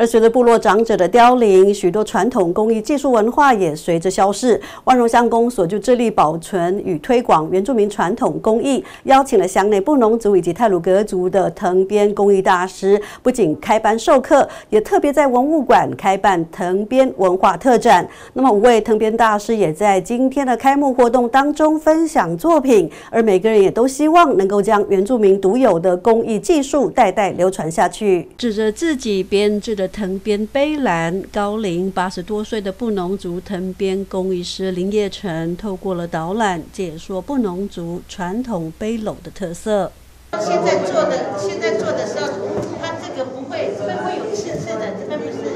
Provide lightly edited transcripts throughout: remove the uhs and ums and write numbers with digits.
而随着部落长者的凋零，许多传统工艺技术文化也随着消逝。万荣乡公所就致力保存与推广原住民传统工艺，邀请了乡内布农族以及太鲁阁族的藤编工艺大师，不仅开班授课，也特别在文物馆开办藤编文化特展。那么5位藤编大师也在今天的开幕活动当中分享作品，而每个人也都希望能够将原住民独有的工艺技术代代流传下去。指着自己编制的藤编背篮，高龄80多岁的布农族藤编工艺师林业成透过了导览解说布农族传统背篓的特色。 现在做的时候，它这个不会有刺刺的，这边不是，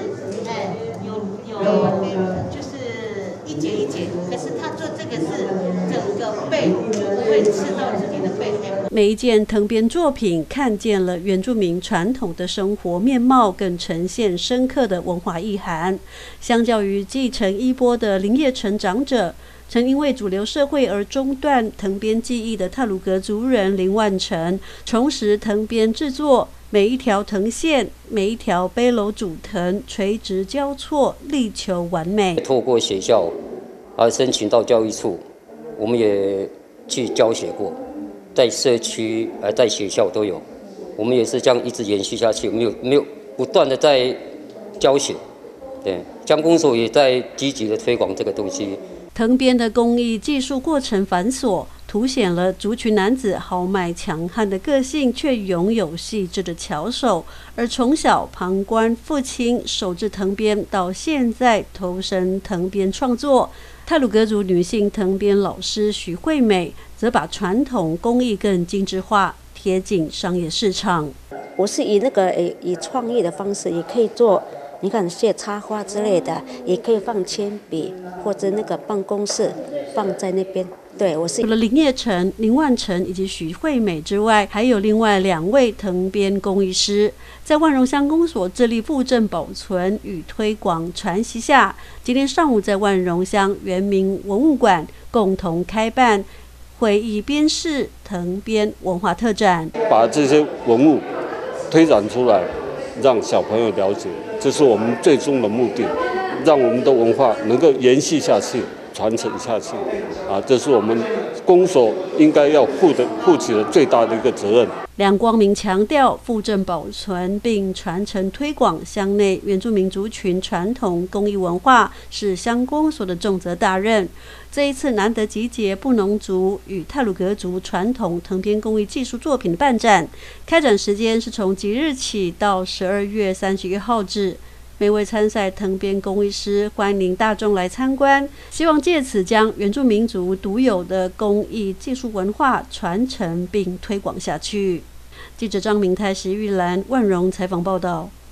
有就是一节一节，可是它做这个是整个背不会刺到自己的背。 每一件藤编作品看见了原住民传统的生活面貌，更呈现深刻的文化意涵。相较于继承衣钵的林业成长者，曾因为主流社会而中断藤编技艺的太鲁阁族人林万成，重拾藤编制作，每一条藤线，每一条背篓主藤垂直交错，力求完美。 透过学校申请到教育处，我们也去教学过，在社区在学校都有，我们也是这样一直延续下去，没有不断的在教学。对，乡公所也在积极的推广这个东西。 藤编的工艺技术过程繁琐，凸显了族群男子豪迈强悍的个性，却拥有细致的巧手。而从小旁观父亲手制藤编，到现在投身藤编创作，太鲁阁族女性藤编老师许惠美，则把传统工艺更精致化，贴近商业市场。 我是以创意的方式，也可以做。你看写插花之类的，也可以放铅笔或者那个办公室放在那边。对，我是除了林业成、林万成以及许惠美之外，还有另外2位藤编工艺师，在万荣乡公所致力复振保存与推广传习下，今天上午在万荣乡原民文物馆共同开办回忆编饰藤编文化特展， 把这些文物推展出来，让小朋友了解。这是我们最终的目的，让我们的文化能够延续下去、传承下去。这是我们公所应该要负起的最大的一个责任。 梁光明强调，复振保存并传承推广乡内原住民族群传统工艺文化是乡公所的重责大任。这一次难得集结布农族与太鲁阁族传统藤编工艺技术作品的办展，开展时间是从即日起到12月31号止。每位参赛藤编工艺师欢迎大众来参观，希望借此将原住民族独有的工艺技术文化传承并推广下去。记者张明泰、石玉兰、万荣采访报道。